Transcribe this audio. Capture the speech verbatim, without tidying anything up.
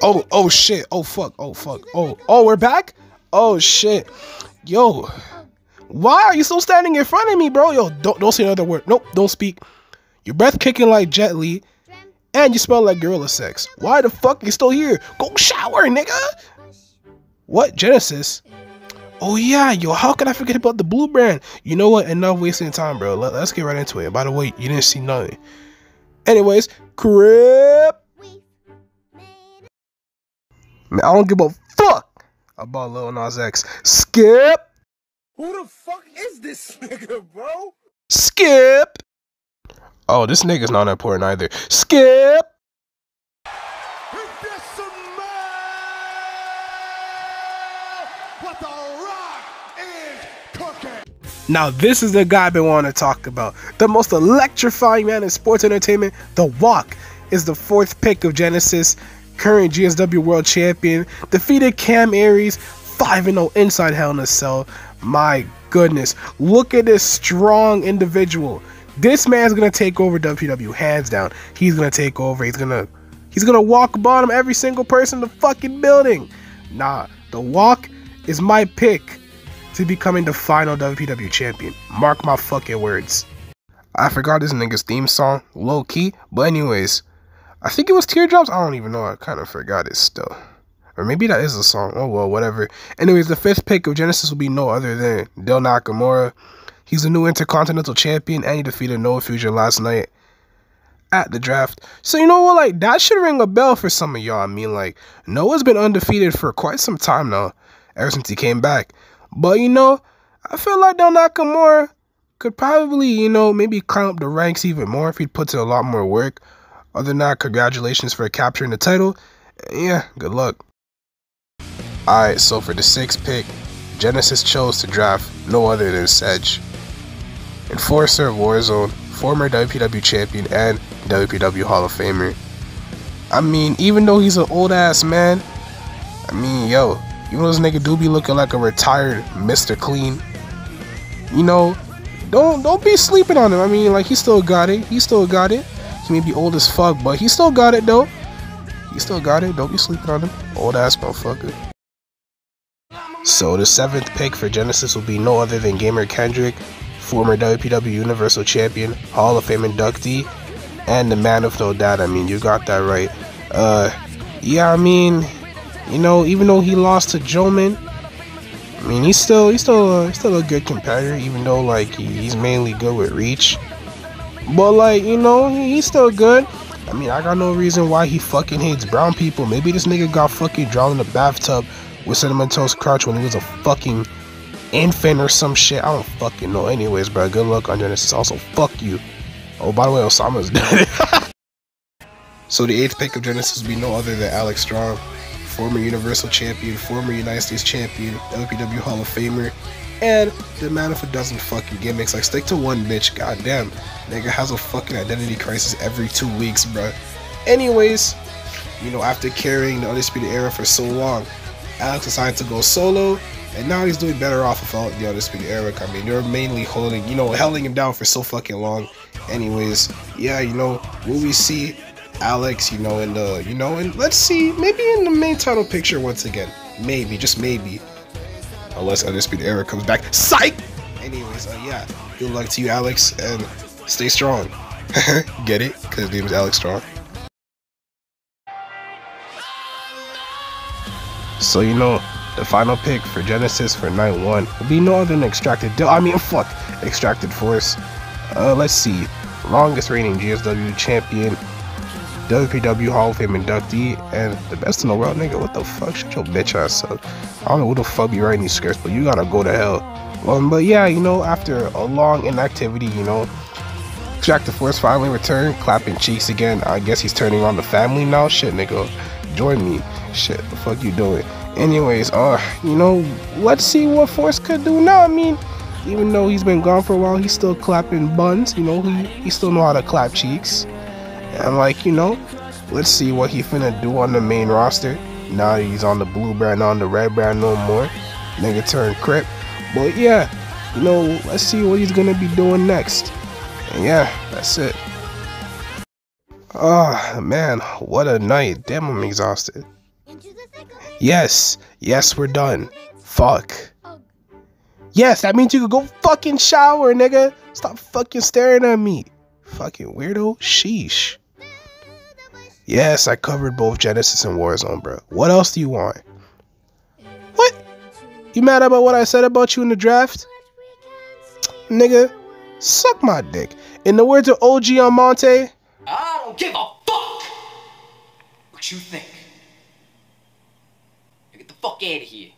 Oh, oh shit. Oh fuck. Oh fuck. Oh, oh, we're back? Oh shit. Yo. Why are you still standing in front of me, bro? Yo, don't don't say another word. Nope, don't speak. Your breath kicking like Jet Li, and you smell like gorilla sex. Why the fuck you still here? Go shower, nigga. What? Genesis? Oh yeah, yo, how can I forget about the blue brand? You know what? Enough wasting time, bro. Let, let's get right into it. By the way, you didn't see nothing. Anyways, crap. Man, I don't give a fuck about Lil Nas X. Skip. Who the fuck is this nigga, bro? Skip. Oh, this nigga's not important either. Skip. What the rock is cooking. Now this is the guy I've been wanting to talk about. The most electrifying man in sports entertainment. The Walk is the fourth pick of Genesis, current G S W World Champion. Defeated Cam Aries, five and oh inside Hell in a Cell. My goodness, look at this strong individual. This man's gonna take over W P W hands down. He's gonna take over. He's gonna he's gonna walk bottom every single person in the fucking building. Nah, The Walk is my pick to becoming the final W P W champion. Mark my fucking words. I forgot this nigga's theme song, low key, but anyways, I think it was Teardrops. I don't even know. I kind of forgot it still. Or maybe that is a song. Oh well, whatever. Anyways, the fifth pick of Genesis will be no other than Del Nakamura. He's a new Intercontinental Champion, and he defeated Noah Fusion last night at the draft. So you know what, like, that should ring a bell for some of y'all. I mean, like, Noah's been undefeated for quite some time now, ever since he came back. But, you know, I feel like Del Nakamura could probably, you know, maybe climb up the ranks even more if he puts in a lot more work. Other than that, congratulations for capturing the title. Yeah, good luck. Alright, so for the sixth pick, Genesis chose to draft no other than Sedge. Enforcer of Warzone, former W P W champion and W P W Hall of Famer. I mean, even though he's an old ass man, I mean, yo, even though this nigga do be looking like a retired Mister Clean, you know, don't don't be sleeping on him. I mean, like, he still got it. He still got it. He may be old as fuck, but he still got it though. He still got it. Don't be sleeping on him. Old ass motherfucker. So the seventh pick for Genesis will be no other than Gamer Kendrick, former W P W Universal Champion, Hall of Fame inductee, and the man of no doubt. I mean, you got that right. Uh, yeah, I mean, you know, even though he lost to Joman, I mean, he's still he's still uh, he's still a good competitor. Even though, like, he, he's mainly good with reach, but, like, you know, he, he's still good. I mean, I got no reason why he fucking hates brown people. Maybe this nigga got fucking drowned in the bathtub with Cinnamon Toast Crunch when he was a fucking infant or some shit. I don't fucking know. Anyways, bro, good luck on Genesis. Also, fuck you. Oh, by the way, Osama's dead. So the eighth pick of Genesis will be no other than Alex Strong, former Universal Champion, former United States Champion, W P W Hall of Famer, and the man of a dozen fucking gimmicks. Like, stick to one, bitch. Goddamn, nigga has a fucking identity crisis every two weeks, bro. Anyways, you know, after carrying the Undisputed Era for so long, Alex decided to go solo, and now he's doing better off without the Undisputed Era. I mean, they're mainly holding, you know, holding him down for so fucking long. Anyways, yeah, you know, will we see Alex, you know, in the, you know, and let's see, maybe in the main title picture once again. Maybe, just maybe. Unless Undisputed Era comes back. Psych! Anyways, uh, yeah, good luck to you, Alex, and stay strong. Get it? Because his name is Alex Strong. So, you know, the final pick for Genesis for night one will be no other than Extracted Del- I mean, fuck, Extracted Force. Uh, let's see. Longest reigning G S W champion, W P W Hall of Fame inductee, and the best in the world, nigga. What the fuck? Shut your bitch ass up. I don't know who the fuck be writing these scripts, but you gotta go to hell. Um, but yeah, you know, after a long inactivity, you know, Extracted Force finally returned, clapping cheeks again. I guess he's turning on the family now. Shit, nigga. Join me. Shit, the fuck you doing? Anyways, uh, you know, let's see what Force could do now. I mean, even though he's been gone for a while, he's still clapping buns. You know, he, he still know how to clap cheeks. And, like, you know, let's see what he finna do on the main roster. Now that he's on the blue brand, not on the red brand no more. Nigga turned Crip. But yeah, you know, let's see what he's gonna be doing next. And yeah, that's it. Ah, oh, man, what a night. Damn, I'm exhausted. Yes. Yes, we're done. Fuck. Yes, that means you could go fucking shower, nigga. Stop fucking staring at me. Fucking weirdo. Sheesh. Yes, I covered both Genesis and Warzone, bro. What else do you want? What? You mad about what I said about you in the draft? Nigga, suck my dick. In the words of O G on Monte, I don't give a fuck what you think. Get the fuck out of here.